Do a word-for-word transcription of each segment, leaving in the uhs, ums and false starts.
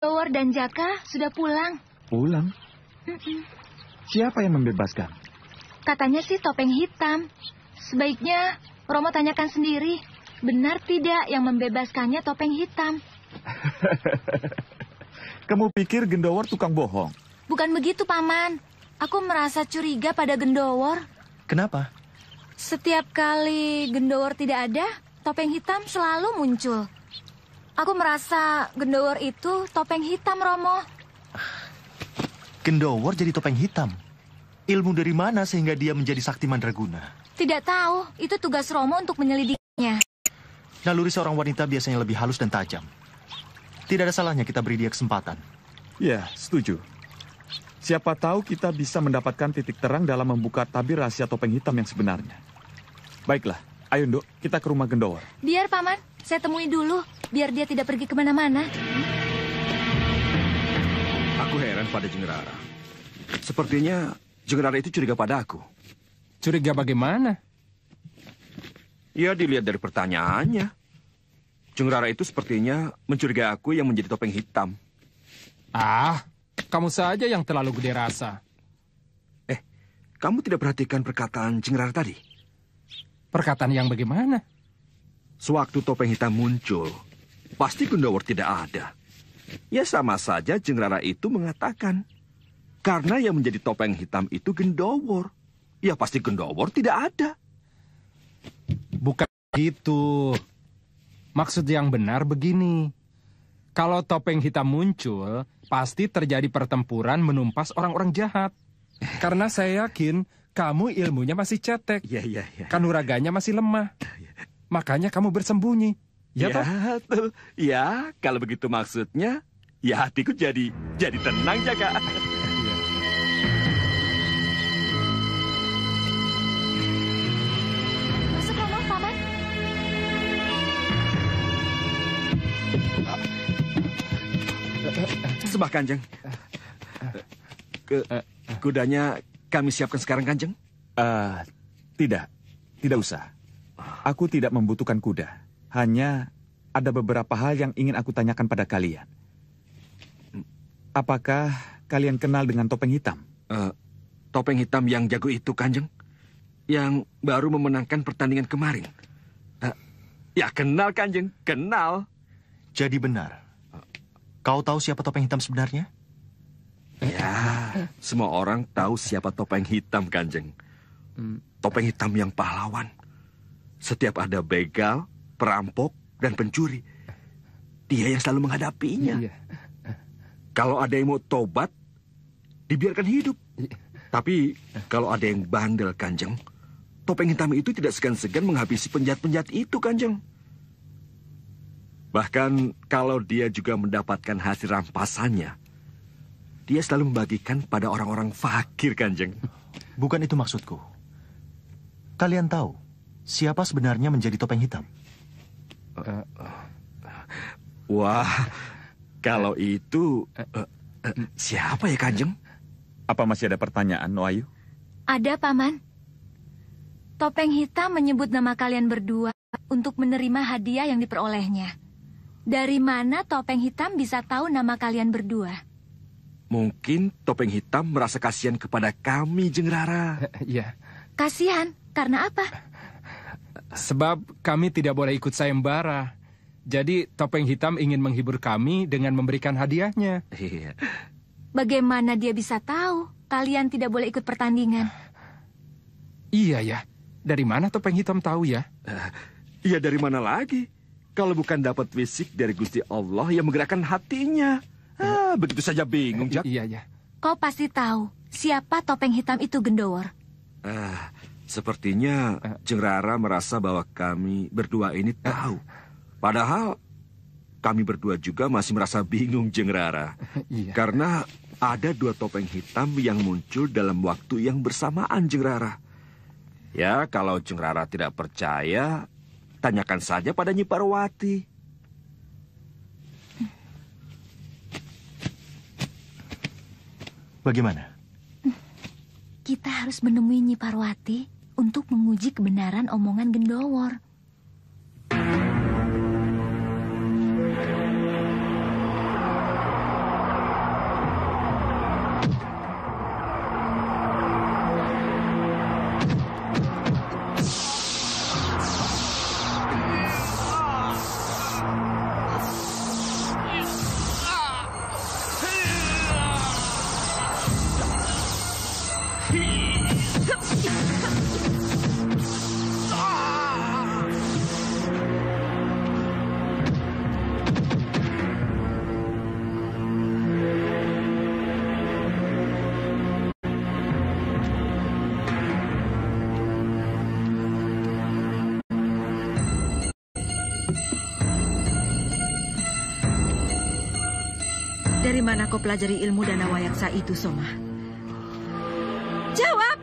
Gendowor dan Jaka sudah pulang. Pulang? Mm-mm. Siapa yang membebaskan? Katanya sih topeng hitam. Sebaiknya Romo tanyakan sendiri. Benar tidak yang membebaskannya topeng hitam? Kamu pikir Gendowor tukang bohong? Bukan begitu, Paman. Aku merasa curiga pada Gendowor. Kenapa? Setiap kali Gendowor tidak ada, topeng hitam selalu muncul. Aku merasa Gendowor itu topeng hitam, Romo. Gendowor jadi topeng hitam. Ilmu dari mana sehingga dia menjadi sakti mandraguna? Tidak tahu, itu tugas Romo untuk menyelidikinya. Naluri seorang wanita biasanya lebih halus dan tajam. Tidak ada salahnya kita beri dia kesempatan. Ya, setuju. Siapa tahu kita bisa mendapatkan titik terang dalam membuka tabir rahasia topeng hitam yang sebenarnya. Baiklah, ayo Nduk, kita ke rumah Gendowor. Biar, Paman. Saya temui dulu, biar dia tidak pergi kemana-mana. Aku heran pada Jengrara. Sepertinya Jengrara itu curiga pada aku. Curiga bagaimana? Ya, dilihat dari pertanyaannya. Jengrara itu sepertinya mencurigai aku yang menjadi topeng hitam. Ah, kamu saja yang terlalu gede rasa. Eh, kamu tidak perhatikan perkataan Jengrara tadi? Perkataan yang bagaimana? Sewaktu topeng hitam muncul, pasti Gendowor tidak ada. Ya sama saja Jengrara itu mengatakan. Karena yang menjadi topeng hitam itu Gendowor. Ya pasti Gendowor tidak ada. Bukan gitu. Maksud yang benar begini. Kalau topeng hitam muncul, pasti terjadi pertempuran menumpas orang-orang jahat. Karena saya yakin kamu ilmunya masih cetek. Ya, ya, ya. Kanuraganya masih lemah. Makanya kamu bersembunyi. Ya, ya, tuh. Ya, kalau begitu maksudnya, ya hatiku jadi jadi tenang, Jaka. Masuk, Romo, Paman. Sembah Kanjeng. Ke, kudanya kami siapkan sekarang, Kanjeng? Uh, tidak, tidak usah. Aku tidak membutuhkan kuda. Hanya ada beberapa hal yang ingin aku tanyakan pada kalian. Apakah kalian kenal dengan topeng hitam? Uh, topeng hitam yang jago itu, Kanjeng? Yang baru memenangkan pertandingan kemarin. Uh, ya, kenal, Kanjeng. Kenal. Jadi benar. Kau tahu siapa topeng hitam sebenarnya? Ya, semua orang tahu siapa topeng hitam, Kanjeng. Topeng hitam yang pahlawan. Setiap ada begal, perampok, dan pencuri, dia yang selalu menghadapinya. Iya. Kalau ada yang mau tobat, dibiarkan hidup. Tapi kalau ada yang bandel, Kanjeng, topeng hitam itu tidak segan-segan menghabisi penjahat-penjahat itu, Kanjeng. Bahkan kalau dia juga mendapatkan hasil rampasannya, dia selalu membagikan pada orang-orang fakir, Kanjeng. Bukan itu maksudku. Kalian tahu siapa sebenarnya menjadi topeng hitam? Uh, uh, wah, kalau itu uh, uh, siapa ya, Kanjeng? Apa masih ada pertanyaan, Noayu? Ada, Paman. Topeng hitam menyebut nama kalian berdua untuk menerima hadiah yang diperolehnya. Dari mana topeng hitam bisa tahu nama kalian berdua? Mungkin topeng hitam merasa kasihan kepada kami, Jengrara. Iya. Kasihan? Karena apa? Sebab kami tidak boleh ikut sayembara. Jadi topeng hitam ingin menghibur kami dengan memberikan hadiahnya. Iya. Bagaimana dia bisa tahu kalian tidak boleh ikut pertandingan? Iya ya. Dari mana topeng hitam tahu ya? Uh, iya, dari mana lagi? Kalau bukan dapat fisik dari Gusti Allah yang menggerakkan hatinya. Ah, begitu saja bingung, Jak. Iya, ya. Kau pasti tahu siapa topeng hitam itu, Gendowor. Ah, sepertinya Jengrara merasa bahwa kami berdua ini tahu. Padahal kami berdua juga masih merasa bingung, Jengrara. Iya. Karena ada dua topeng hitam yang muncul dalam waktu yang bersamaan, Jengrara. Ya, kalau Jengrara tidak percaya, tanyakan saja pada Nyi Parwati. Bagaimana? Kita harus menemui Nyi Parwati untuk menguji kebenaran omongan Gendowor. Dari mana kau pelajari ilmu dana wayaksa itu, Soma? Jawab!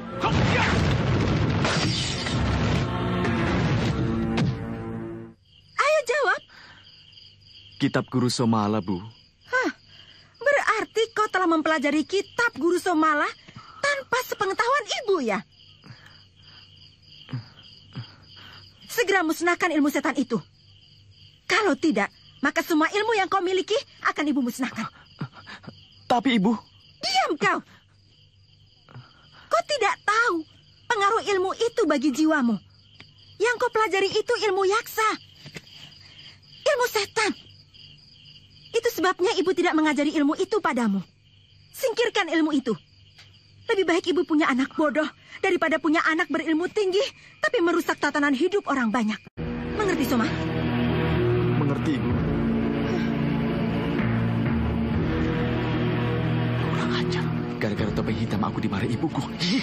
Ayo jawab! Kitab Guru Somala, Bu. Hah, berarti kau telah mempelajari kitab Guru Somala tanpa sepengetahuan ibu ya? Segera musnahkan ilmu setan itu. Kalau tidak, maka semua ilmu yang kau miliki akan ibu musnahkan. Tapi Ibu... Diam kau! Kau tidak tahu pengaruh ilmu itu bagi jiwamu. Yang kau pelajari itu ilmu yaksa. Ilmu setan. Itu sebabnya ibu tidak mengajari ilmu itu padamu. Singkirkan ilmu itu. Lebih baik ibu punya anak bodoh daripada punya anak berilmu tinggi tapi merusak tatanan hidup orang banyak. Mengerti, Soma? Mengerti, Ibu. Kurang ajar. Gara-gara topeng hitam aku dimarahi ibuku.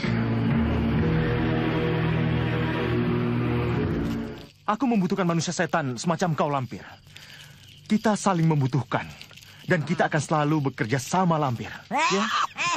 Aku membutuhkan manusia setan semacam kau, Lampir. Kita saling membutuhkan. Dan kita akan selalu bekerja sama, Lampir. Ya?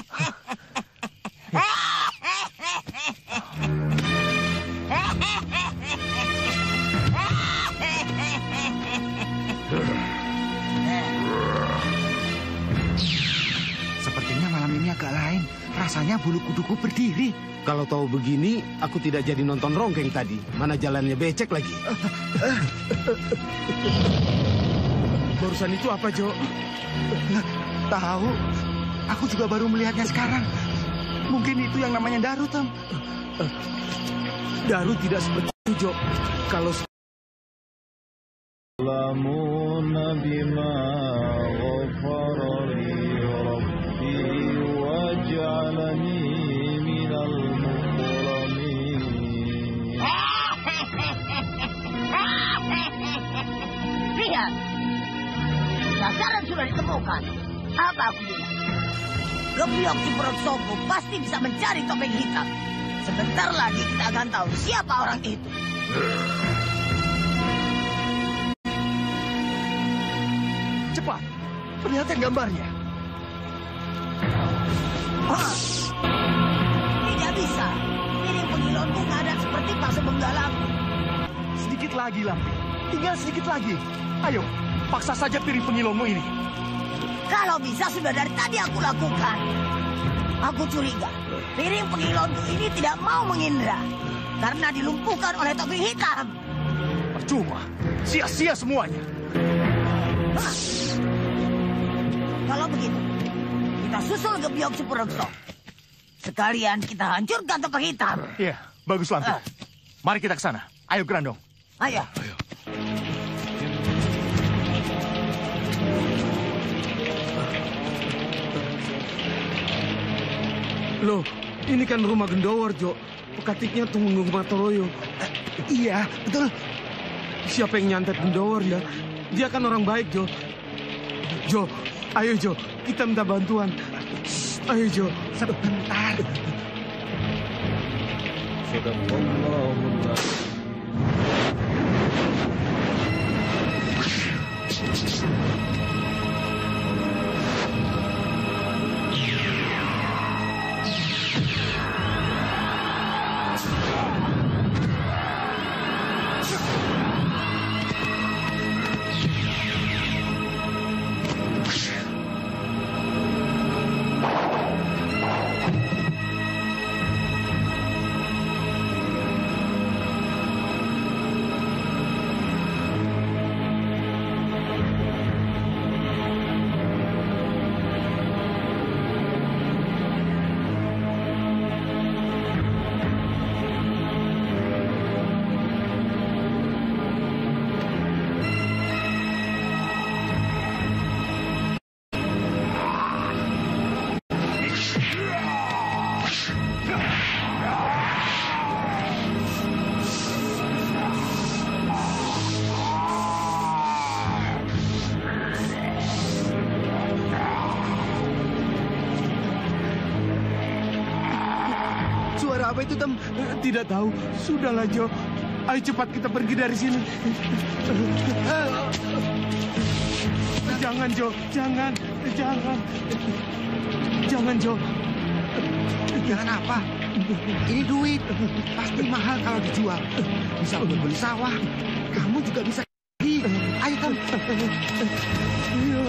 Sepertinya malam ini agak lain. Rasanya bulu kuduku berdiri. Kalau tahu begini, aku tidak jadi nonton Ronggeng tadi. Mana jalannya becek lagi. Barusan itu apa, Jo? Tahu. Aku juga baru melihatnya sekarang. Mungkin itu yang namanya Daru, Tom. Daru tidak seperti itu, Jo. Kalau lihat, sasaran sudah ditemukan. Apa aku bilang? Gebyok Ciprotsoku pasti bisa mencari topeng hitam. Sebentar lagi kita akan tahu siapa orang itu. Cepat, perlihatkan gambarnya. Hah? Tidak bisa. Piring pengilonku ngadat seperti pasang benggalaku. Sedikit lagi, Lampir. Tinggal sedikit lagi. Ayo, paksa saja piring pengilonmu ini. Kalau bisa sudah dari tadi aku lakukan. Aku curiga piring pengilonku ini tidak mau mengindra karena dilumpuhkan oleh topeng hitam. Percuma, sia-sia semuanya. Hah? Kalau begitu, kita susul Gebyok Ciprotso. Sekalian kita hancurkan topeng hitam. Iya, bagus, Lampir. Ah. Mari kita ke sana. Ayo, Grandong. Ayo. Ayo. Loh, ini kan rumah Gendowar, Jo. Pekatiknya Tumenggung Matoloyo. Uh, iya, betul. Siapa yang nyantet Gendowar ya? Dia kan orang baik, Jo. Jo, ayo Jo, kita minta bantuan. Shh, ayo Jo. Sebentar. Apa itu, Tem? Tidak tahu. Sudahlah, Jo. Ayo cepat kita pergi dari sini. Jangan, Jo. Jangan. Jangan. Jangan, Jo. Jangan apa? Ini duit. Pasti mahal kalau dijual. Bisa untuk beli sawah. Kamu juga bisa. Ayo, Tom. Iya.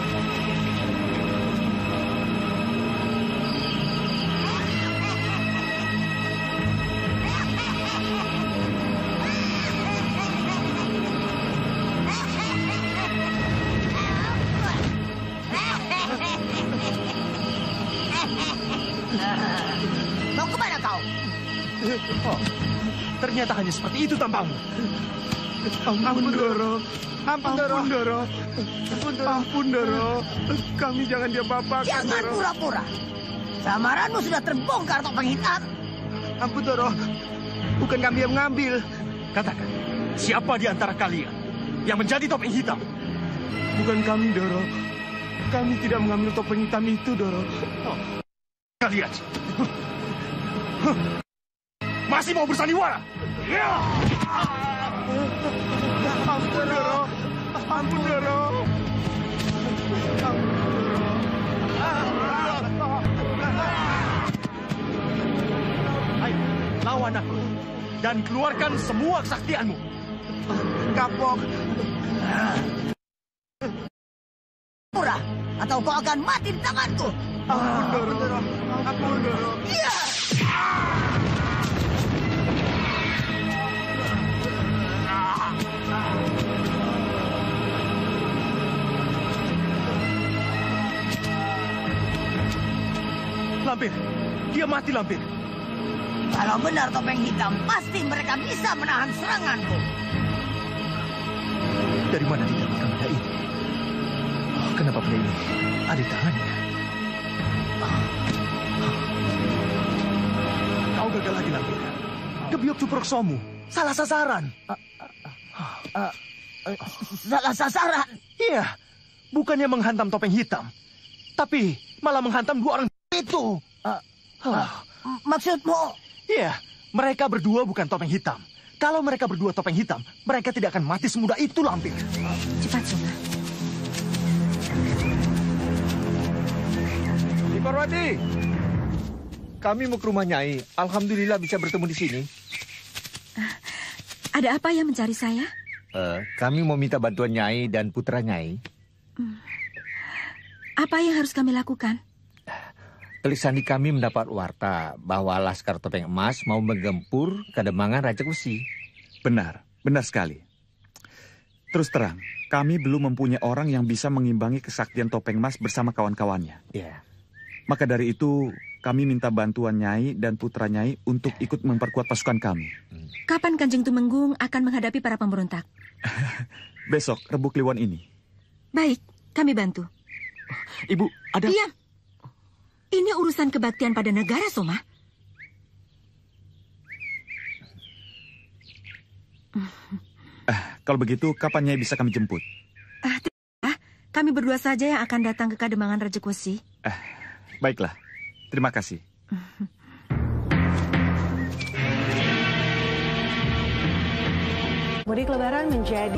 Mau kemana kau? Oh, ternyata hanya seperti itu tampangmu. Ampun, Doro. Ampun, Doro. Ampun, Doro. Ampun, Doro. Kami jangan diapa-apakan, Jangan Doro. pura-pura. Samaranmu sudah terbongkar, Topeng Hitam. Ampun, Doro. Bukan kami yang mengambil. Katakan, siapa di antara kalian yang menjadi Topeng Hitam? Bukan kami, Doro. Kami tidak mengambil topeng hitam itu, Doro. Oh, kalian masih mau bersandiwara? Ya! Ampun, Doro. Ampun, Doro. Ayo, lawan aku dan keluarkan semua kesaktianmu. Kapok. Pura, atau kau akan mati di tanganku. Ampun, Doro. Ampun, Doro. Iya. Lampir, dia mati, Lampir. Kalau benar Topeng Hitam, pasti mereka bisa menahan seranganku. Dari mana didapatkan benda ini? Oh, kenapa benda ini ada di tangannya? Kau gagal lagi, Lampir. Gebyok Cuproksomu salah sasaran. Salah sasaran. Iya, bukannya menghantam Topeng Hitam, tapi malah menghantam dua orang itu. Maksudmu? Iya, mereka berdua bukan Topeng Hitam. Kalau mereka berdua Topeng Hitam, mereka tidak akan mati semudah itu, Lampir. Cepat, Soma. Di Parwati. Kami mau ke rumah Nyai. Alhamdulillah bisa bertemu di sini. Ada apa yang mencari saya? Uh, kami mau minta bantuan Nyai dan putra Nyai. Hmm. Apa yang harus kami lakukan? Telik sandi kami mendapat warta bahwa Laskar Topeng Emas mau menggempur Kademangan Raja Besi. Benar, benar sekali. Terus terang, kami belum mempunyai orang yang bisa mengimbangi kesaktian Topeng Emas bersama kawan-kawannya. Ya. Maka dari itu, kami minta bantuan Nyai dan putra Nyai untuk ikut memperkuat pasukan kami. Kapan Kanjeng Tumenggung akan menghadapi para pemberontak? Besok, Rebu Kliwon ini. Baik, kami bantu. Ibu, ada... Diam! Ini urusan kebaktian pada negara, Soma. Eh, kalau begitu, kapan Nyai bisa kami jemput? Ah, tidak. Kami berdua saja yang akan datang ke Kademangan Raja Besi. Eh, baiklah. Terima kasih. Mudik Lebaran menjadi...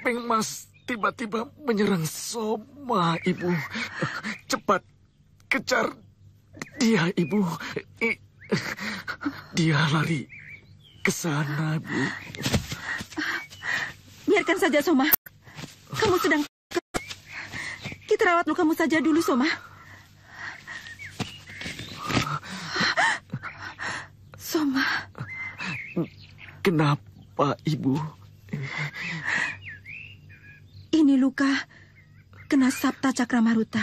topeng emas tiba-tiba menyerang Soma, Ibu. Cepat kejar dia, Ibu. Dia lari ke sana, Bu. Biarkan saja, Soma. Kamu sedang... Kita rawat lukamu saja dulu, Soma. Soma. Kenapa, Ibu? Ini luka kena Sabta Cakramaruta.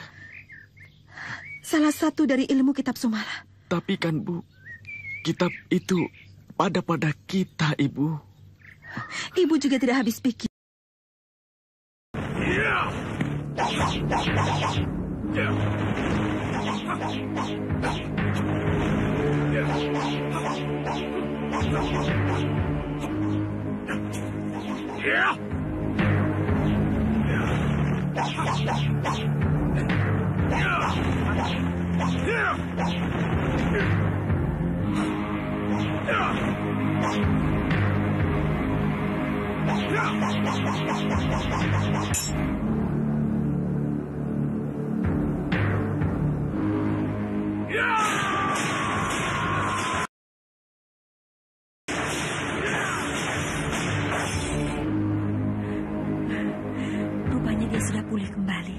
Salah satu dari ilmu kitab Sumala. Tapi kan, Bu, kitab itu pada pada kita, Ibu. Ibu juga tidak habis pikir. Rupanya dia sudah pulih kembali.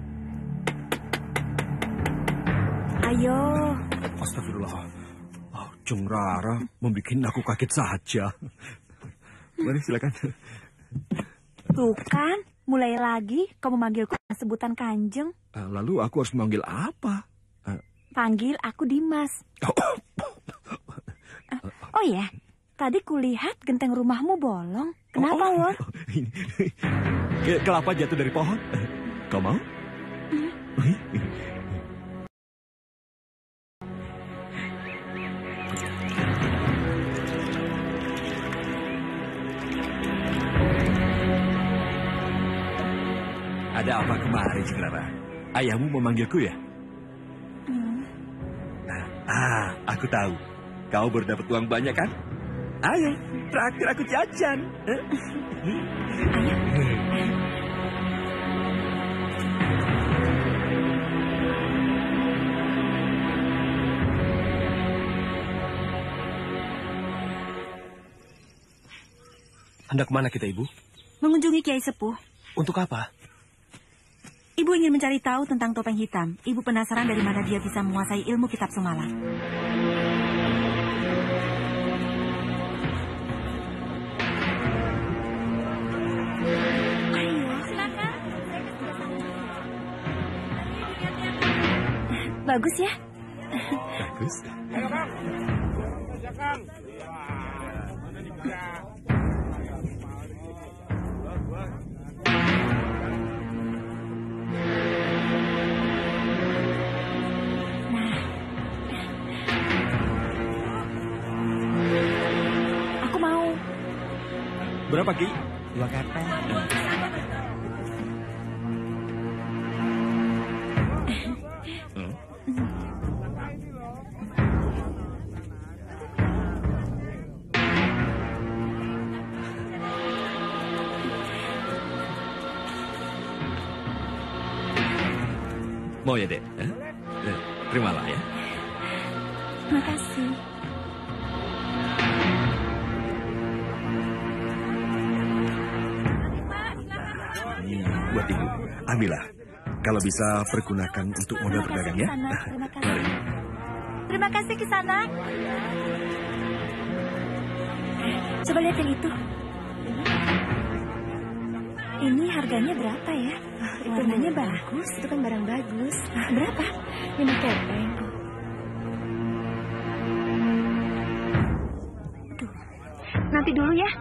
Ayo. Astagfirullah. Oh, Cung Rara membuat aku kaget saja. Mari silakan. Tuh kan, mulai lagi kamu manggilku dengan sebutan Kanjeng. Uh, lalu aku harus memanggil apa? Uh, Panggil aku Dimas. Oh, uh, oh ya, tadi kulihat genteng rumahmu bolong. Kenapa, oh, Wor? Oh, Ke kelapa jatuh dari pohon. Kau mau? Hmm. Ada apa kemarin, Clara? Ayahmu memanggilku ya? Hmm. Nah, ah, aku tahu. Kau baru dapat uang banyak kan? Ayo, traktir aku jajan. Eh? Ayo. Hendak kemana kita, Ibu? Mengunjungi Kiai Sepuh. Untuk apa? Ibu ingin mencari tahu tentang topeng hitam. Ibu penasaran dari mana dia bisa menguasai ilmu kitab Sumala. Ayo, silakan. Bagus ya? Bagus. Ayo, Kang. Ya, Kang. Mana dia? Berapa, Ki? Dua kepeng. Hmm? Mau ya, Dek? Eh? Eh, terimalah ya. Makasih. Buat Ibu, ambillah. Kalau bisa pergunakan untuk modal perdagang ya. Terima kasih. Terima kasih Kisana. Coba lihat yang itu. Ini harganya berapa ya? Warnanya bagus. Itu kan barang bagus. Berapa? Lima kepeng. Tuh. Nanti dulu ya.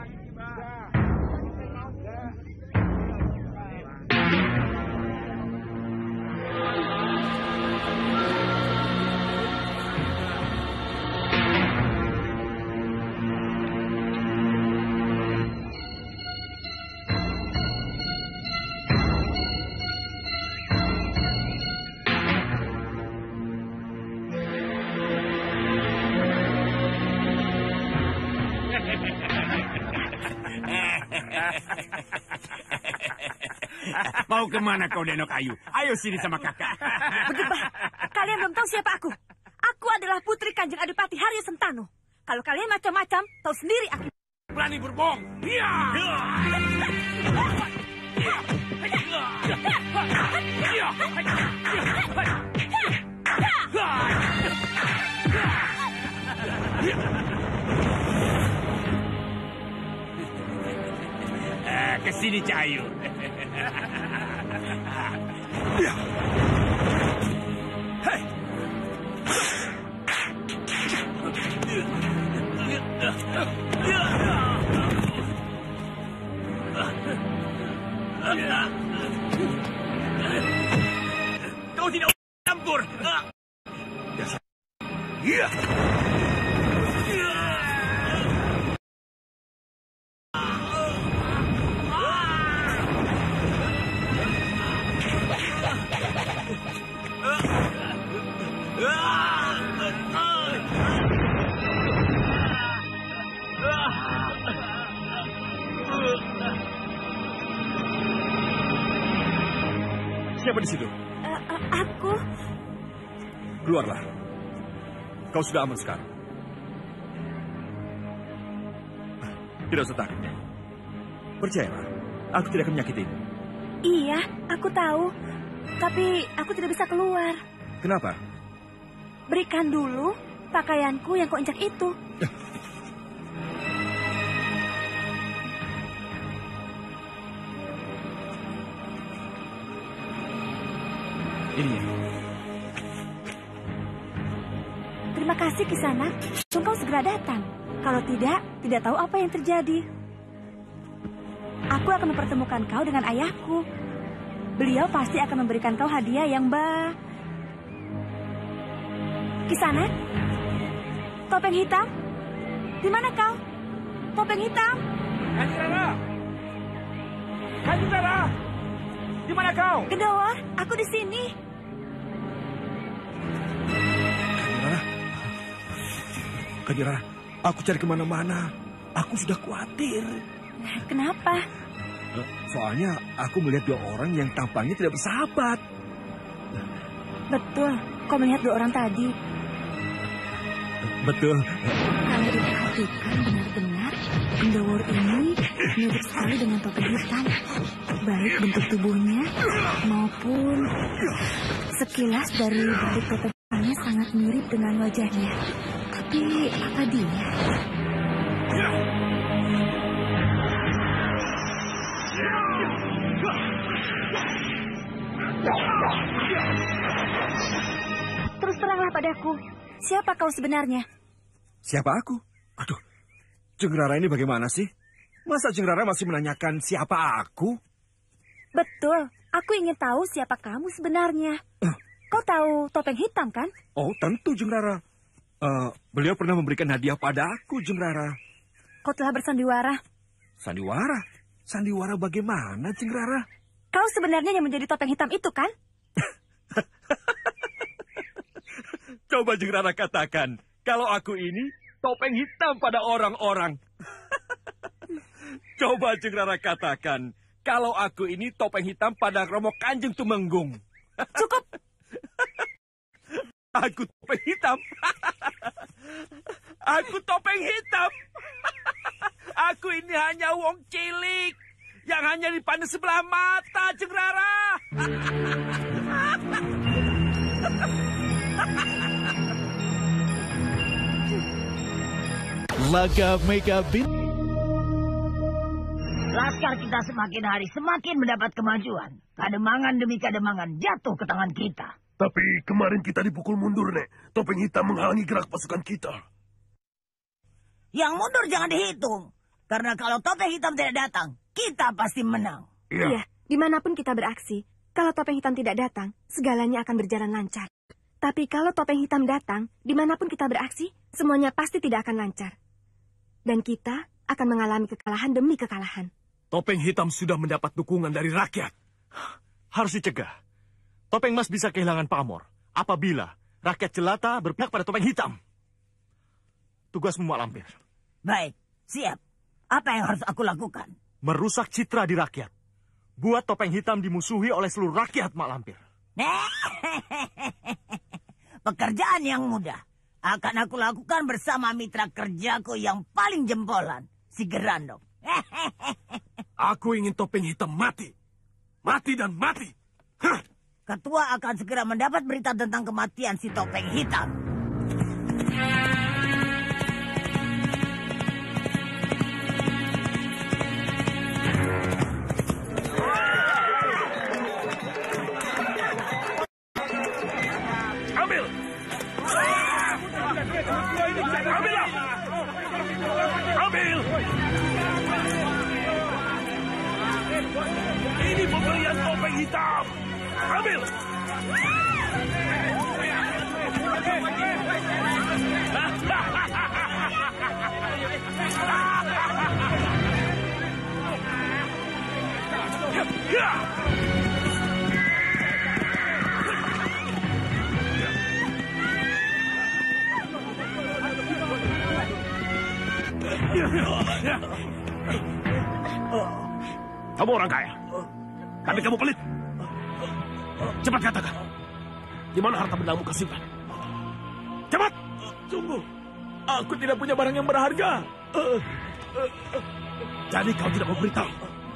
Mau kemana kau, Denok Ayu? Ayo sini sama kakak. Berdebah, kalian belum tahu siapa aku. Aku adalah putri Kanjeng Adipati Haryo Sentano. Kalau kalian macam-macam, tahu sendiri aku. Berani berbohong. Iya. Kesini, Cahayu. Hei. Kau tidak campur. Iya. Siapa di situ? Uh, uh, aku. Keluarlah. Kau sudah aman sekarang. Tidak usah takut. Percayalah, aku tidak akan menyakitimu. Iya, aku tahu. Tapi aku tidak bisa keluar. Kenapa? Berikan dulu pakaianku yang kau injak itu. Ini. Terima kasih, Kisanak. Engkau segera datang. Kalau tidak, tidak tahu apa yang terjadi. Aku akan mempertemukan kau dengan ayahku. Beliau pasti akan memberikan kau hadiah yang ba... Kisanak? Topeng hitam? Di mana kau? Topeng hitam? Kanjeng Kanjeng di mana kau? Gendawar, aku di sini. Kanjeng, aku cari kemana-mana. Aku sudah khawatir. Kenapa? Soalnya aku melihat dua orang yang tampangnya tidak bersahabat. Betul, kau melihat dua orang tadi. Betul. Kalau diperhatikan benar-benar, Gendawar ini mirip sekali dengan topeng hitam. Baik bentuk tubuhnya maupun sekilas dari balik topeng hitamnya sangat mirip dengan wajahnya. Tapi apa dia? Terus teranglah padaku, siapa kau sebenarnya? Siapa aku? Aduh, Jeng Rara ini bagaimana sih? Masa Jeng Rara masih menanyakan siapa aku? Betul, aku ingin tahu siapa kamu sebenarnya. Uh. Kau tahu topeng hitam kan? Oh, tentu Jeng Rara. Uh, beliau pernah memberikan hadiah pada aku, Jeng Rara. Kau telah bersandiwara. Sandiwara? Sandiwara bagaimana, Jeng Rara? Kau sebenarnya yang menjadi topeng hitam itu kan? Coba Jeng Rara katakan, kalau aku ini topeng hitam pada orang-orang. Coba Jeng Rara katakan, kalau aku ini topeng hitam pada Romo Kanjeng Tumenggung. Cukup. Aku topeng hitam. Aku topeng hitam. Aku ini hanya wong cilik yang hanya dipandang sebelah mata, Jeng Rara. Laga Mega Bin. Laskar kita semakin hari semakin mendapat kemajuan. Kademangan demi kademangan jatuh ke tangan kita. Tapi kemarin kita dipukul mundur, Nek. Topeng hitam menghalangi gerak pasukan kita. Yang mundur jangan dihitung. Karena kalau topeng hitam tidak datang, kita pasti menang. Iya, iya, dimanapun kita beraksi, kalau topeng hitam tidak datang, segalanya akan berjalan lancar. Tapi kalau topeng hitam datang, dimanapun kita beraksi, semuanya pasti tidak akan lancar. Dan kita akan mengalami kekalahan demi kekalahan. Topeng hitam sudah mendapat dukungan dari rakyat. Harus dicegah. Topeng emas bisa kehilangan pamor apabila rakyat jelata berpihak pada topeng hitam. Tugasmu, Mak Lampir. Baik, siap. Apa yang harus aku lakukan? merusak citra di rakyat. Buat Topeng Hitam dimusuhi oleh seluruh rakyat, Mak Lampir. Pekerjaan yang mudah akan aku lakukan bersama mitra kerjaku yang paling jempolan, si Gerandong. Aku ingin Topeng Hitam mati. Mati dan mati. Hah. Ketua akan segera mendapat berita tentang kematian si Topeng Hitam. Ambil. Ambillah. Ambil. Ini pemberian Topeng Hitam. Ambil. Kamu orang kaya, tapi kamu pelit. Cepat katakan, di mana harta bendamu kau simpan? Cepat! Sungguh, aku tidak punya barang yang berharga. Jadi kau tidak memberitahu.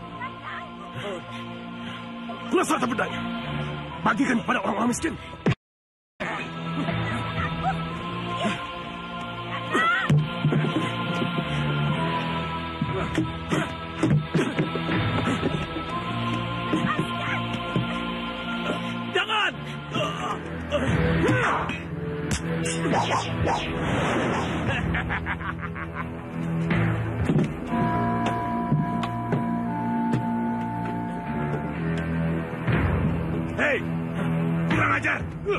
Kelas harta bendanya, bagikan kepada orang-orang miskin. Jangan! Hei, kurang ajar!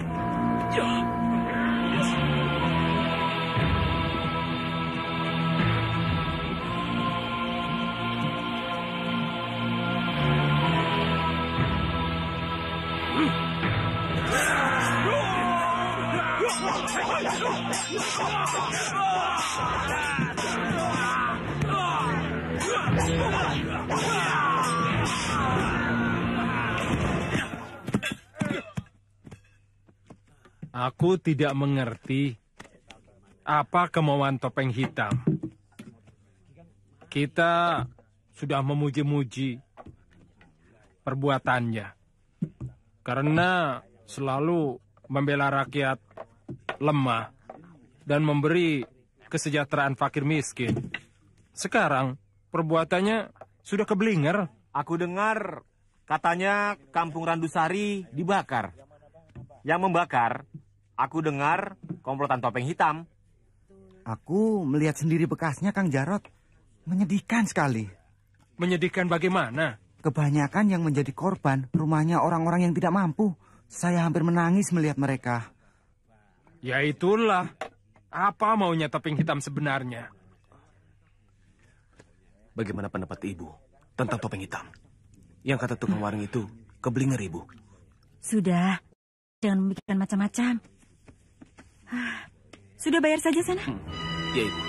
Aku tidak mengerti apa kemauan Topeng Hitam. Kita sudah memuji-muji perbuatannya karena selalu membela rakyat lemah dan memberi kesejahteraan fakir miskin. Sekarang perbuatannya sudah keblinger. Aku dengar katanya Kampung Randusari dibakar. Yang membakar, aku dengar komplotan Topeng Hitam. Aku melihat sendiri bekasnya, Kang Jarot. Menyedihkan sekali. Menyedihkan bagaimana? Kebanyakan yang menjadi korban rumahnya orang-orang yang tidak mampu. Saya hampir menangis melihat mereka. Ya itulah. Apa maunya Topeng Hitam sebenarnya? Bagaimana pendapat Ibu tentang Topeng Hitam? Yang kata tukang warung itu keblinger, Ibu. Sudah. Jangan memikirkan macam-macam. Sudah bayar saja sana. Hmm. Ya, Ibu.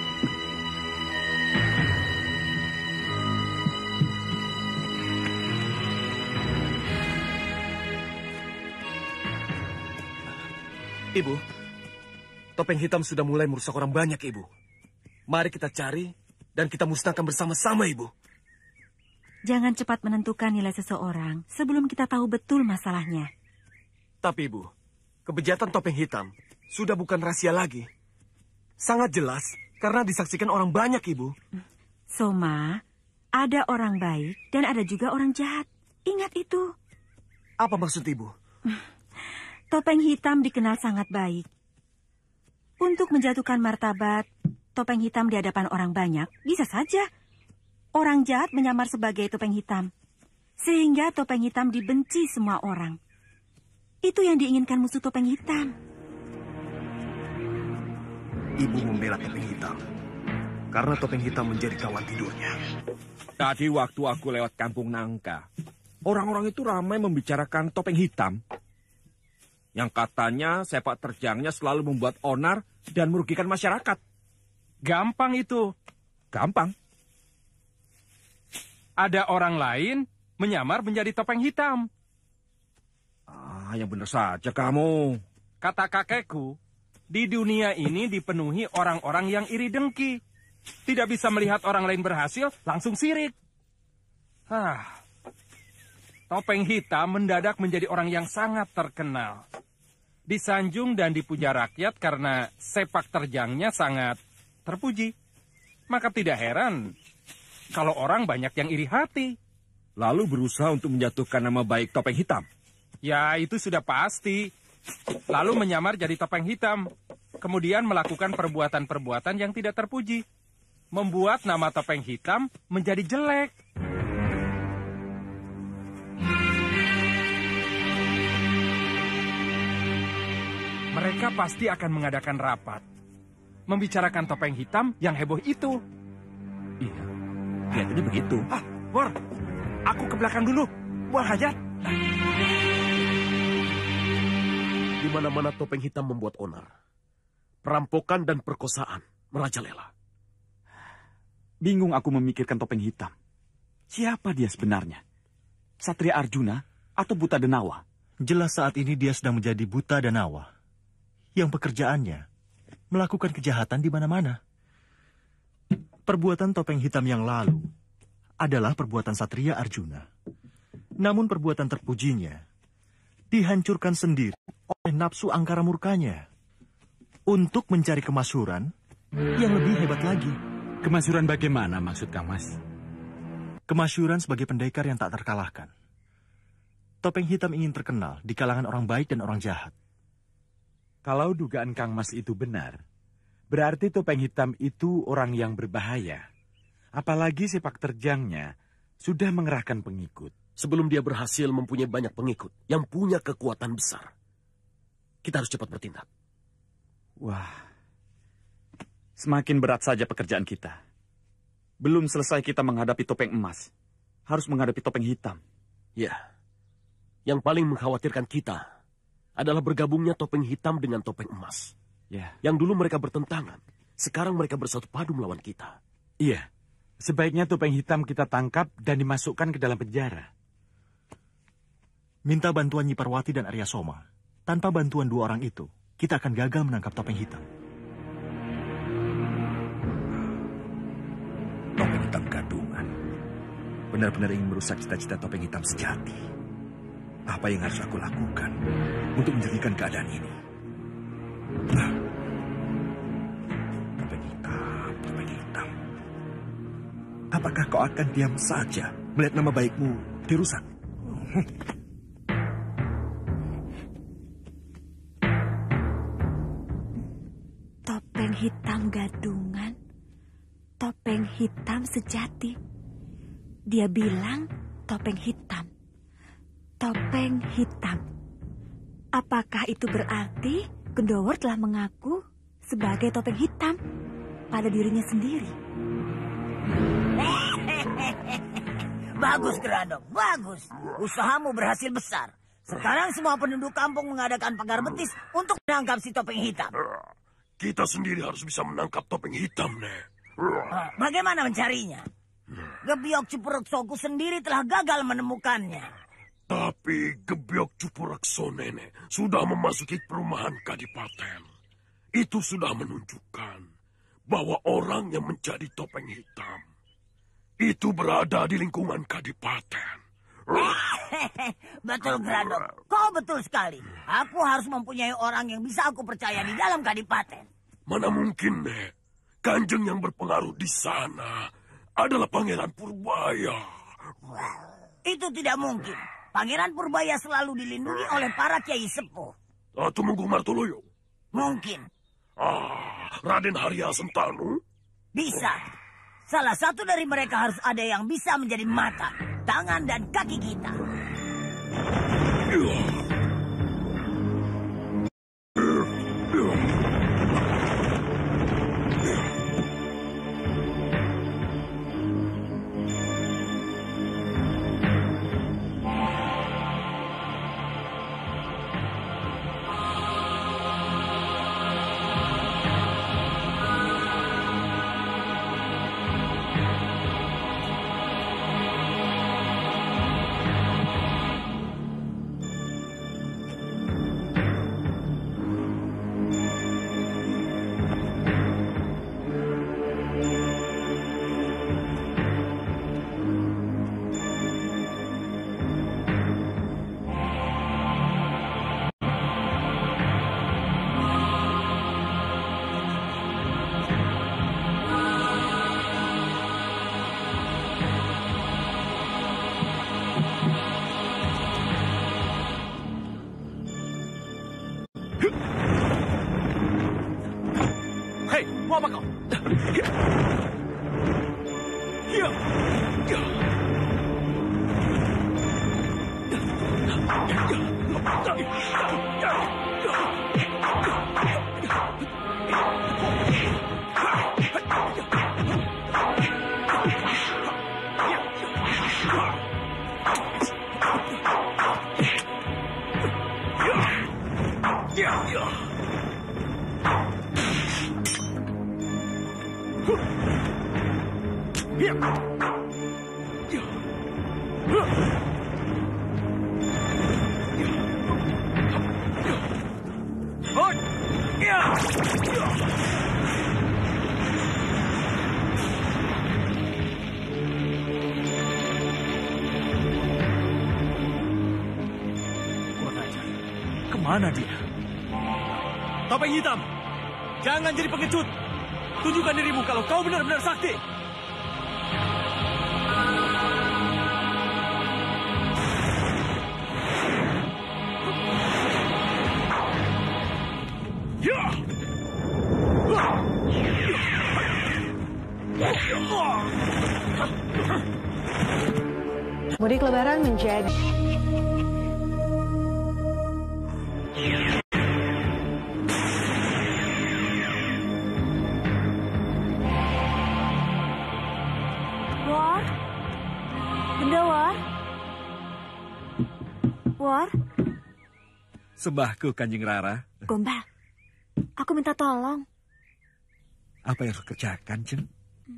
Ibu, Topeng Hitam sudah mulai merusak orang banyak, Ibu. Mari kita cari dan kita musnahkan bersama-sama, Ibu. Jangan cepat menentukan nilai seseorang sebelum kita tahu betul masalahnya. Tapi, Ibu, kebejatan Topeng Hitam sudah bukan rahasia lagi. Sangat jelas karena disaksikan orang banyak, Ibu. Soma, ada orang baik dan ada juga orang jahat. Ingat itu. Apa maksud Ibu? Topeng Hitam dikenal sangat baik. Untuk menjatuhkan martabat Topeng Hitam di hadapan orang banyak, bisa saja orang jahat menyamar sebagai Topeng Hitam. Sehingga Topeng Hitam dibenci semua orang. Itu yang diinginkan musuh Topeng Hitam. Ibu membela Topeng Hitam karena Topeng Hitam menjadi kawan tidurnya. Tadi waktu aku lewat kampung Nangka, orang-orang itu ramai membicarakan Topeng Hitam. Yang katanya sepak terjangnya selalu membuat onar dan merugikan masyarakat. Gampang itu. Gampang. Ada orang lain menyamar menjadi topeng hitam. Ah, yang benar saja kamu. Kata kakekku, di dunia ini dipenuhi orang-orang yang iri dengki. Tidak bisa melihat orang lain berhasil, langsung sirik. Ah, topeng hitam mendadak menjadi orang yang sangat terkenal. Disanjung dan dipuja rakyat karena sepak terjangnya sangat terpuji. Maka tidak heran kalau orang banyak yang iri hati. Lalu berusaha untuk menjatuhkan nama baik topeng hitam. Ya, itu sudah pasti. Lalu menyamar jadi topeng hitam. Kemudian melakukan perbuatan-perbuatan yang tidak terpuji. Membuat nama topeng hitam menjadi jelek. Mereka pasti akan mengadakan rapat. Membicarakan topeng hitam yang heboh itu. Iya, kelihatannya begitu. Ah, War, aku ke belakang dulu. Buang hajat. Di mana-mana topeng hitam membuat onar. Perampokan dan perkosaan merajalela. Bingung aku memikirkan topeng hitam. Siapa dia sebenarnya? Satria Arjuna atau Buta Denawa? Jelas saat ini dia sedang menjadi Buta Denawa. Yang pekerjaannya melakukan kejahatan di mana-mana. Perbuatan topeng hitam yang lalu adalah perbuatan Satria Arjuna. Namun perbuatan terpujinya dihancurkan sendiri oleh nafsu angkara murkanya untuk mencari kemasyhuran yang lebih hebat lagi. Kemasyhuran bagaimana maksud Kang Mas? Kemasyhuran sebagai pendekar yang tak terkalahkan. Topeng hitam ingin terkenal di kalangan orang baik dan orang jahat. Kalau dugaan Kang Mas itu benar, berarti topeng hitam itu orang yang berbahaya. Apalagi sepak terjangnya sudah mengerahkan pengikut. Sebelum dia berhasil mempunyai banyak pengikut yang punya kekuatan besar, kita harus cepat bertindak. Wah, semakin berat saja pekerjaan kita. Belum selesai kita menghadapi topeng emas, harus menghadapi topeng hitam. Ya, yang paling mengkhawatirkan kita adalah bergabungnya topeng hitam dengan topeng emas. Ya. Yang dulu mereka bertentangan, sekarang mereka bersatu padu melawan kita. Iya, sebaiknya topeng hitam kita tangkap dan dimasukkan ke dalam penjara. Minta bantuan Nyi Parwati dan Arya Soma. Tanpa bantuan dua orang itu, kita akan gagal menangkap topeng hitam. Topeng hitam gadungan. Benar-benar ingin merusak cita-cita topeng hitam sejati. Apa yang harus aku lakukan untuk menjernihkan keadaan ini? Nah. Topeng hitam, topeng hitam. Apakah kau akan diam saja melihat nama baikmu dirusak? Topeng hitam gadungan, topeng hitam sejati. Dia bilang topeng hitam. Topeng hitam. Apakah itu berarti Gendowor telah mengaku sebagai topeng hitam pada dirinya sendiri? Bagus, Grandong, bagus. Usahamu berhasil besar. Sekarang semua penduduk kampung mengadakan pagar betis untuk menangkap si topeng hitam. Kita sendiri harus bisa menangkap topeng hitam, Nek. Bagaimana mencarinya? Gebyok Cipureksoku sendiri telah gagal menemukannya. Tapi Gebyok Cipurekso Nenek sudah memasuki perumahan Kadipaten. Itu sudah menunjukkan bahwa orang yang menjadi topeng hitam itu berada di lingkungan Kadipaten. Betul, Grandong. Kau betul sekali. Aku harus mempunyai orang yang bisa aku percaya di dalam Kadipaten. Mana mungkin, Nek. Kanjeng yang berpengaruh di sana adalah Pangeran Purbaya. Itu tidak mungkin. Pangeran Purbaya selalu dilindungi oleh para kiai sepuh. Atau Munggu Martoloyo? Mungkin. Ah, Raden Harya Sentanu? Bisa. Salah satu dari mereka harus ada yang bisa menjadi mata, tangan, dan kaki kita. Ya. Mau apa kau? Ya. Ya. Kemana dia? Topeng hitam, jangan jadi pengecut. Tunjukkan dirimu kalau kau benar-benar sakti. Mudik Lebaran menjadi War, Benda War, War. Sembahku, Kanjeng Rara. Gombal, aku minta tolong. Apa yang harus kerjakan, Jeng?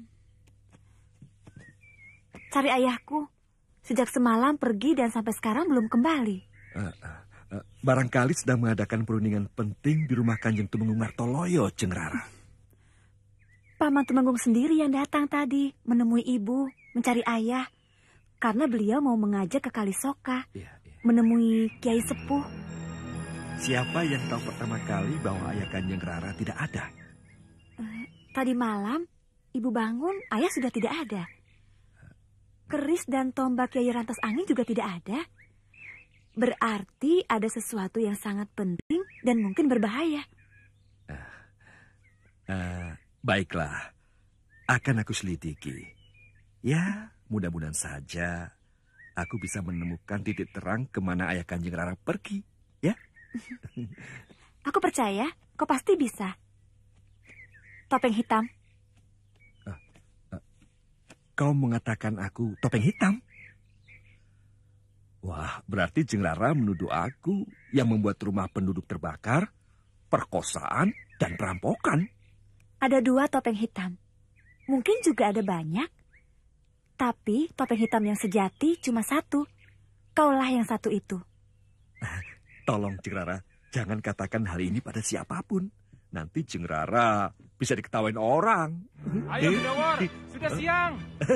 Cari ayahku. Sejak semalam pergi dan sampai sekarang belum kembali. Uh, uh, uh, barangkali sedang mengadakan perundingan penting di rumah Kanjeng Tumenggung Martoloyo, Jeng Rara. Paman Tumenggung sendiri yang datang tadi menemui ibu, mencari ayah. Karena beliau mau mengajak ke Kalisoka, ya, ya. menemui Kiai Sepuh. Siapa yang tahu pertama kali bahwa ayah Kanjeng Rara tidak ada? Uh, tadi malam, ibu bangun, ayah sudah tidak ada. Keris dan tombak Kiai Rantas Angin juga tidak ada. Berarti ada sesuatu yang sangat penting dan mungkin berbahaya. Uh, uh, baiklah, akan aku selidiki. Ya, mudah-mudahan saja aku bisa menemukan titik terang kemana ayah Kanjeng Rara pergi. Ya? Aku percaya, kau pasti bisa. Topeng hitam. Kau mengatakan aku topeng hitam? Wah, berarti Jeng Rara menuduh aku yang membuat rumah penduduk terbakar, perkosaan, dan perampokan. Ada dua topeng hitam. Mungkin juga ada banyak. Tapi topeng hitam yang sejati cuma satu. Kaulah yang satu itu. Tolong Jeng Rara, jangan katakan hal ini pada siapapun. Nanti Jeng Rara bisa diketawain orang. Ayo Bendawar, sudah siang.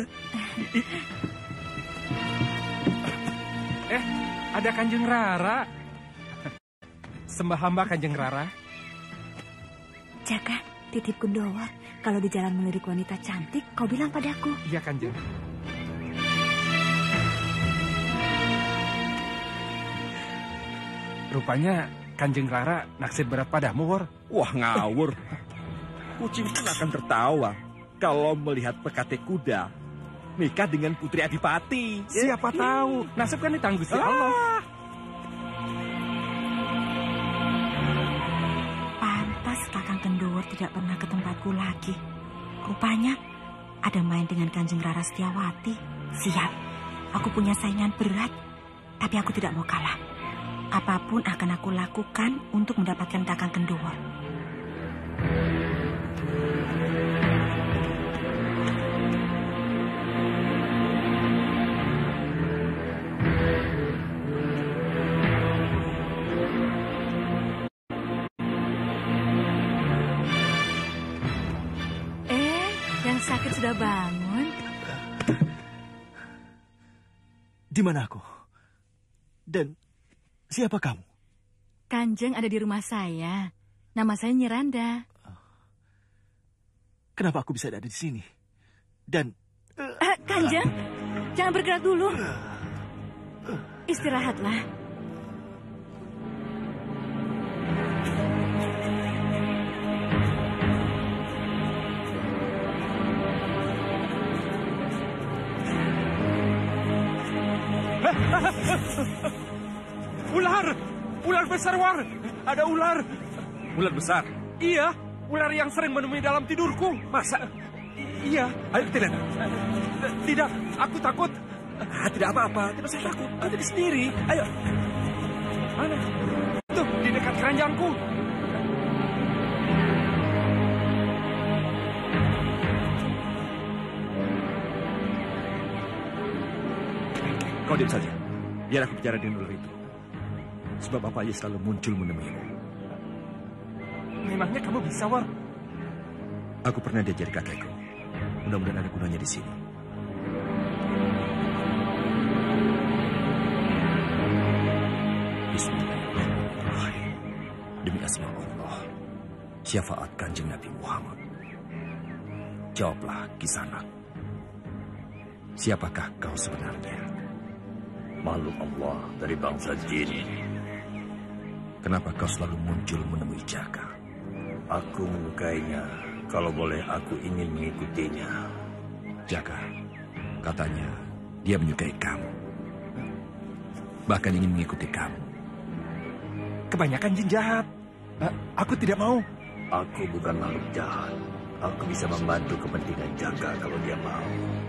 Eh, ada Kanjeng Rara. Sembah hamba Kanjeng Rara. Jaga, titip Gundawar. Kalau di jalan melirik wanita cantik, kau bilang padaku. Iya Kanjeng. Rupanya Kanjeng Rara naksir berat padamu, War. Wah, ngawur. Kucing pun akan tertawa kalau melihat Pekate Kuda nikah dengan Putri Adipati. Siapa tahu, nasib kan ditangguh si Allah. Pantas Kakang Kendor tidak pernah ke tempatku lagi. Rupanya ada main dengan Kanjeng Rara Setiawati. Siap, aku punya saingan berat, tapi aku tidak mau kalah. Apapun akan aku lakukan untuk mendapatkan Kakang Kendor. Eh, yang sakit sudah bangun. Di mana aku? Dan siapa kamu? Kanjeng ada di rumah saya. Nama saya Nyiranda. Kenapa aku bisa ada di sini? Dan... Uh, Kanjeng, jangan bergerak dulu. Istirahatlah. Ular besar, War. Ada ular. Ular besar? Iya, ular yang sering menemui dalam tidurku. Masa? I iya. Ayo kita lihat. Tidak, aku takut. Ah, tidak apa-apa, tidak usah takut. Aku jadi sendiri. Ayo. Mana? Tuh, di dekat keranjangku. Kau diam saja. Biar aku bicara dengan ular itu. Sebab apa ia selalu muncul menemuimu? Memangnya kamu bisa, War? Aku pernah diajari kakekku. Mudah-mudahan ada gunanya di sini. Bismillahirrahmanirrahim. Demi asma Allah, syafaat Kanjeng Nabi Muhammad. Jawablah, Kisanak. Siapakah kau sebenarnya? Makhluk Allah dari bangsa jin. Kenapa kau selalu muncul menemui Jaka? Aku menyukainya. Kalau boleh, aku ingin mengikutinya. Jaka, katanya dia menyukai kamu. Bahkan ingin mengikuti kamu. Kebanyakan jin jahat. Aku tidak mau. Aku bukan makhluk jahat. Aku bisa membantu kepentingan Jaka kalau dia mau.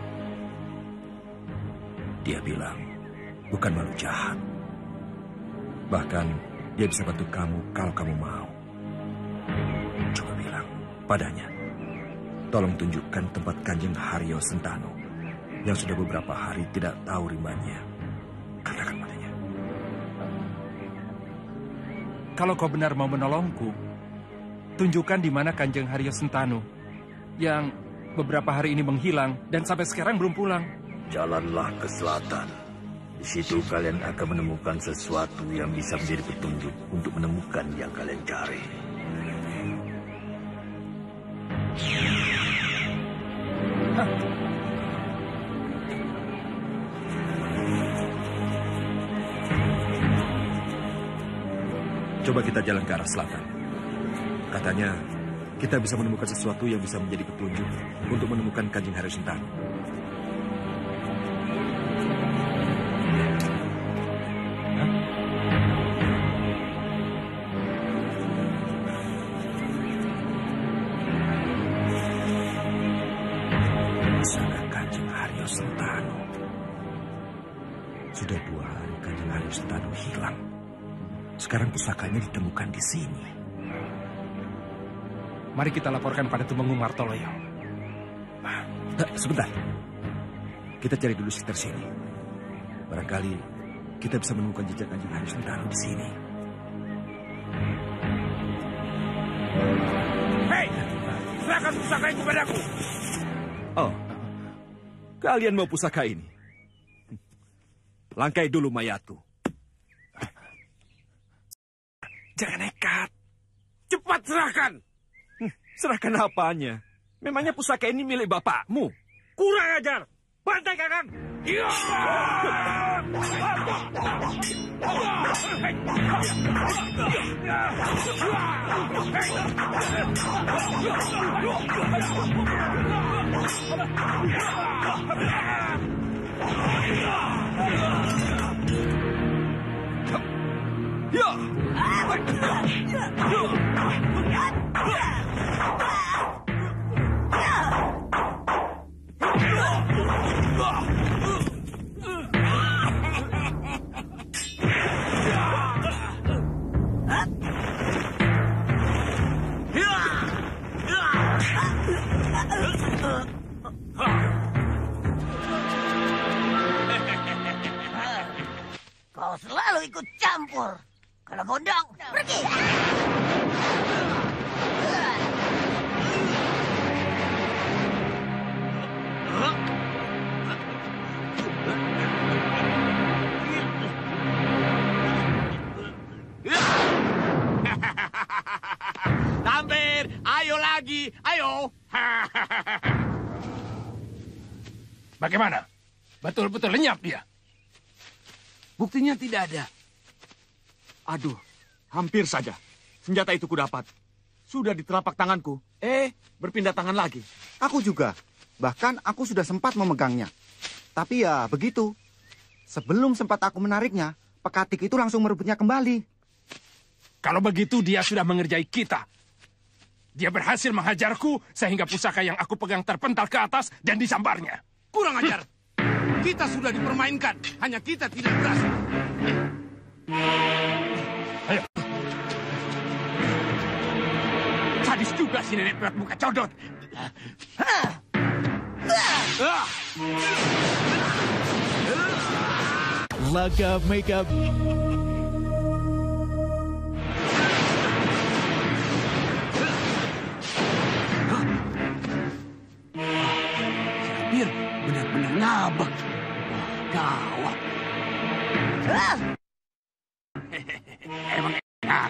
Dia bilang, bukan makhluk jahat. Bahkan dia bisa bantu kamu kalau kamu mau. Coba bilang padanya, tolong tunjukkan tempat Kanjeng Haryo Sentano yang sudah beberapa hari tidak tahu rimanya. Katakan padanya. Kalau kau benar mau menolongku, tunjukkan di mana Kanjeng Haryo Sentano yang beberapa hari ini menghilang dan sampai sekarang belum pulang. Jalanlah ke selatan. Di situ kalian akan menemukan sesuatu yang bisa menjadi petunjuk untuk menemukan yang kalian cari. Hah. Coba kita jalan ke arah selatan. Katanya kita bisa menemukan sesuatu yang bisa menjadi petunjuk untuk menemukan Kanjeng Haryo Sentano. Pusaka Kanjeng Haryo Sentano. Sudah dua hari Kanjeng Haryo Sentano hilang. Sekarang pusakanya ditemukan di sini. Mari kita laporkan pada Tumenggung Martoloyo. Nah, sebentar. Kita cari dulu sekitar sini. Barangkali kita bisa menemukan jejak Kanjeng Haryo Sentano di sini. Hei! Serahkan pusaka itu padaku! Oh, kalian mau pusaka ini? Langkai dulu mayatku. Jangan nekat. Cepat serahkan. Hmm, serahkan apanya? Memangnya pusaka ini milik bapakmu? Kurang ajar. Bantai Kakang. Ya! Kau selalu ikut campur. Kalau gondong, pergi. Tampir, ayo lagi, ayo. Bagaimana? Betul-betul lenyap dia. Buktinya tidak ada. Aduh, hampir saja. Senjata itu kudapat. Sudah di telapak tanganku. Eh, berpindah tangan lagi. Aku juga. Bahkan aku sudah sempat memegangnya. Tapi ya begitu. Sebelum sempat aku menariknya, pekatik itu langsung merebutnya kembali. Kalau begitu dia sudah mengerjai kita. Dia berhasil menghajarku sehingga pusaka yang aku pegang terpental ke atas dan disambarnya. Kurang ajar. Kita sudah dipermainkan. Hanya kita tidak berhasil. Ayo. Sadis juga si nenek berat muka codot. Laga Mega Hampir benar-benar ngabak. Gawat. Emang enak.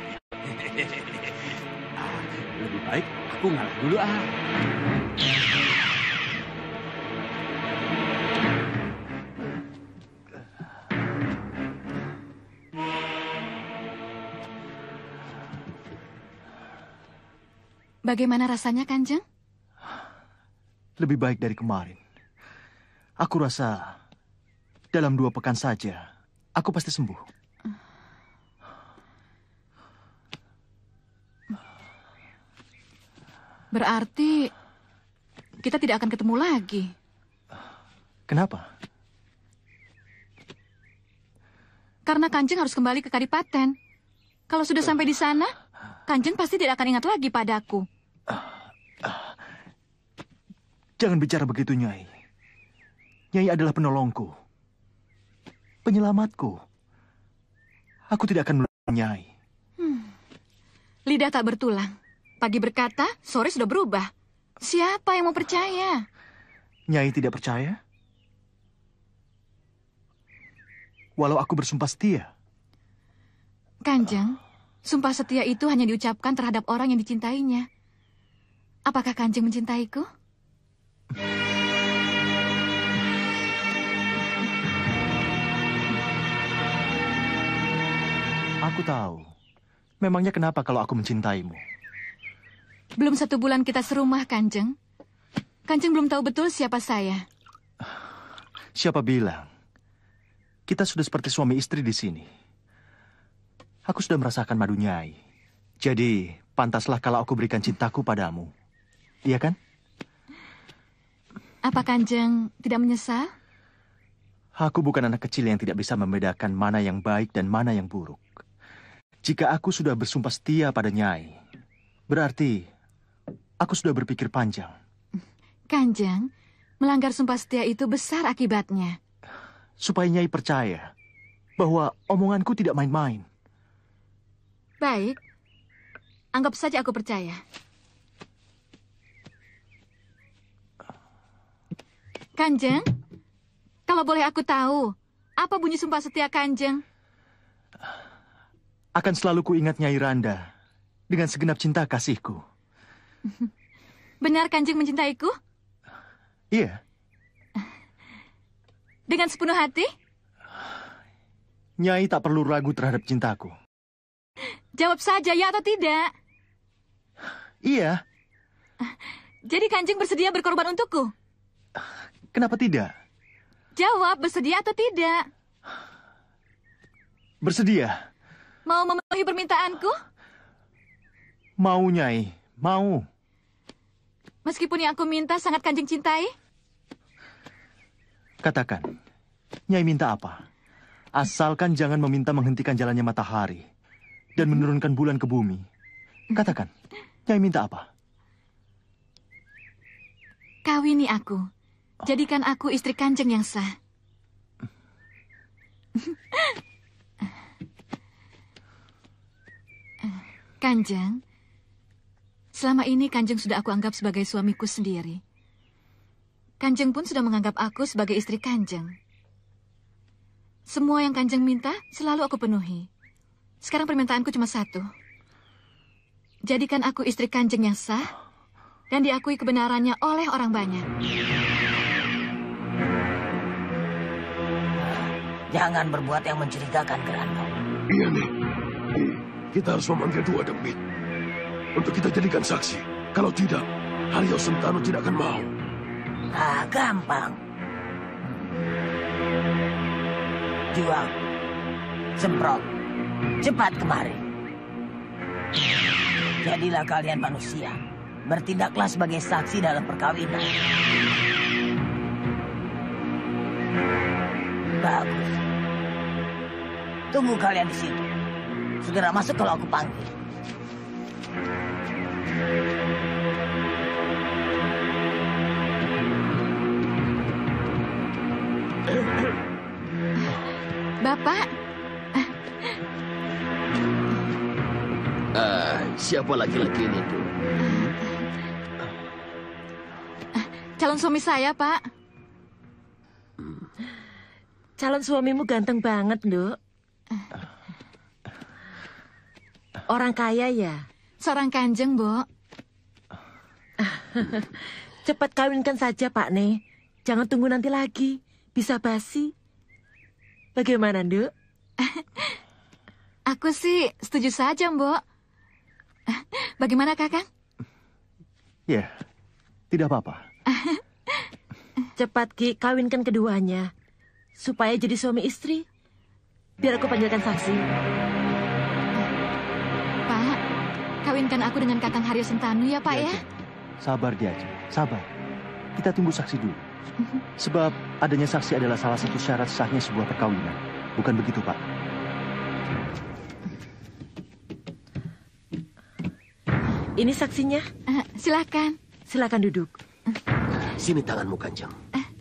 Lebih baik aku ngalah dulu ah. Bagaimana rasanya, Kanjeng? Lebih baik dari kemarin. Aku rasa dalam dua pekan saja, aku pasti sembuh. Berarti kita tidak akan ketemu lagi. Kenapa? Karena Kanjeng harus kembali ke Kadipaten. Kalau sudah sampai di sana, Kanjeng pasti tidak akan ingat lagi padaku. Jangan bicara begitu, Nyai. Nyai adalah penolongku. Penyelamatku. Aku tidak akan melupakan Nyai. Hmm. Lidah tak bertulang. Pagi berkata, sore sudah berubah. Siapa yang mau percaya? Nyai tidak percaya? Walau aku bersumpah setia. Kanjeng, sumpah setia itu hanya diucapkan terhadap orang yang dicintainya. Apakah Kanjeng mencintaiku? Aku tahu. Memangnya kenapa kalau aku mencintaimu? Belum satu bulan kita serumah, Kanjeng. Kanjeng belum tahu betul siapa saya. Siapa bilang? Kita sudah seperti suami istri di sini. Aku sudah merasakan madu Nyai. Jadi, pantaslah kalau aku berikan cintaku padamu. Iya kan? Apa Kanjeng tidak menyesal? Aku bukan anak kecil yang tidak bisa membedakan mana yang baik dan mana yang buruk. Jika aku sudah bersumpah setia pada Nyai, berarti aku sudah berpikir panjang. Kanjeng, melanggar sumpah setia itu besar akibatnya. Supaya Nyai percaya bahwa omonganku tidak main-main. Baik, anggap saja aku percaya. Kanjeng, kalau boleh aku tahu, apa bunyi sumpah setia Kanjeng? Akan selalu kuingat Nyai Randa dengan segenap cinta kasihku. Benar Kanjeng mencintaiku? Iya. Dengan sepenuh hati? Nyai tak perlu ragu terhadap cintaku. Jawab saja ya atau tidak. Iya. Jadi Kanjeng bersedia berkorban untukku? Kenapa tidak? Jawab, bersedia atau tidak? Bersedia. Mau memenuhi permintaanku? Mau, Nyai. Mau. Meskipun yang aku minta sangat Kanjeng cintai? Katakan, Nyai minta apa? Asalkan jangan meminta menghentikan jalannya matahari dan menurunkan bulan ke bumi. Katakan, Nyai minta apa? Kawini aku. Jadikan aku istri Kanjeng yang sah. Kanjeng, selama ini Kanjeng sudah aku anggap sebagai suamiku sendiri. Kanjeng pun sudah menganggap aku sebagai istri Kanjeng. Semua yang Kanjeng minta selalu aku penuhi. Sekarang permintaanku cuma satu. Jadikan aku istri Kanjeng yang sah dan diakui kebenarannya oleh orang banyak. Jangan berbuat yang mencurigakan, Gerandong. Iya nih. Kita harus memanggil dua demit. Untuk kita jadikan saksi. Kalau tidak, Halyo Sentano tidak akan mau. Ah, gampang. Juang. Semprot. Cepat kemari. Jadilah kalian manusia. Bertindaklah sebagai saksi dalam perkawinan. Bagus. Tunggu kalian di situ. Segera masuk kalau aku panggil. Bapak. Uh, siapa laki-laki ini tuh? Calon suami saya, Pak. Calon suamimu ganteng banget, Nduk. Orang kaya ya? Seorang kanjeng, Bo. Cepat kawinkan saja, Pak Ne. Jangan tunggu nanti lagi. Bisa basi. Bagaimana, Nduk? Aku sih setuju saja, Mbok. Bagaimana, Kakang? Ya, tidak apa-apa. Cepat, Ki, kawinkan keduanya. Supaya jadi suami istri. Biar aku panggilkan saksi. Pak, kawinkan aku dengan Kakang Haryo Sentanu ya, Pak, ya? Sabar, Diajeng. Sabar. Kita tunggu saksi dulu. Sebab adanya saksi adalah salah satu syarat sahnya sebuah perkawinan. Bukan begitu, Pak? Ini saksinya. Uh, silakan. Silakan duduk. Sini tanganmu, Kanjeng.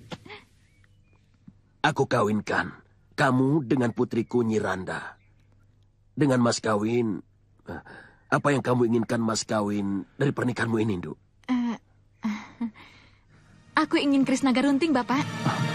Aku kawinkan kamu dengan putriku Nyiranda. Dengan mas kawin, apa yang kamu inginkan mas kawin dari pernikahanmu ini, Nduk? Uh, uh, aku ingin Krisna Garunting, Bapak.